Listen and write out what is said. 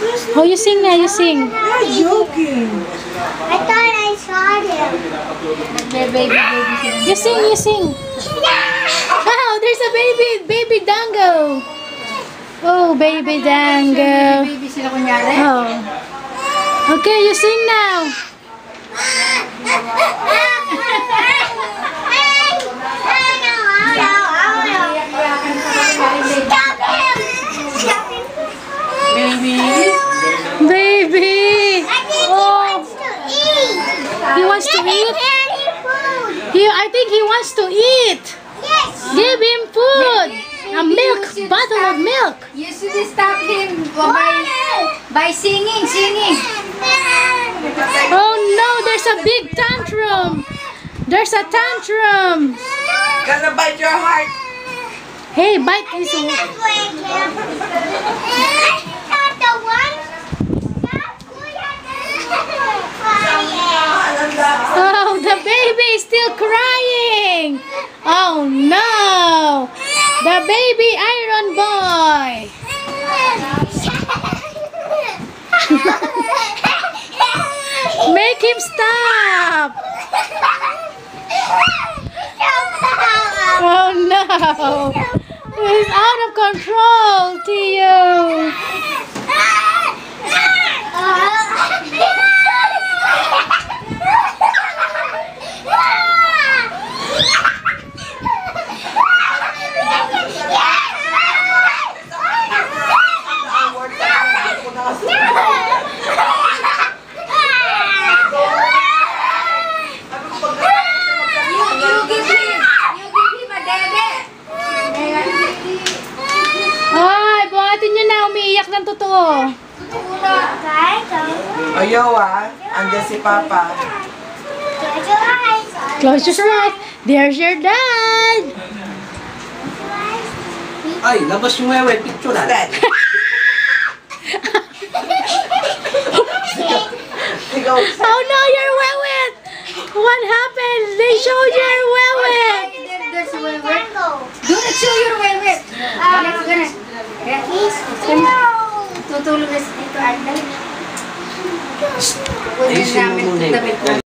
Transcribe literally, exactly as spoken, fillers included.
Oh, you sing now, you sing. You're joking. I thought I saw him. Baby, baby. You sing, you sing. Oh, there's a baby, baby dango. Oh, baby dango. Baby sila kunyari. Oh. Okay, you sing now. Stop him! Stop him! Baby. Baby. I think Oh, he wants to eat. he wants to Give him eat? any food. He, I think he wants to eat. Yes. Give him food. A milk, bottle of milk. You should stop him by, by singing, singing. Oh no, there's a big tantrum. There's a tantrum. Gonna bite your heart. Hey, bite his... Not the one. Oh, the baby is still crying. Oh no. The baby iron boy. Make him stop. Oh no. He's out of control, Theo. Ay, buhatin nyo na. Umiiyak ng totoo. Ayaw ah. Andiyan si Papa. Close your eyes. Close your eyes. There's your dad. Ay, labas yung wewe. Picture na. Dad. Sigaw. Oh no, you're wet. What happened? They showed your wet. There's a well wet. Mango. Do not show your well wet. Alex, gonna. He's no. Tutulog na dito. Andali. Ayusin mo muna yung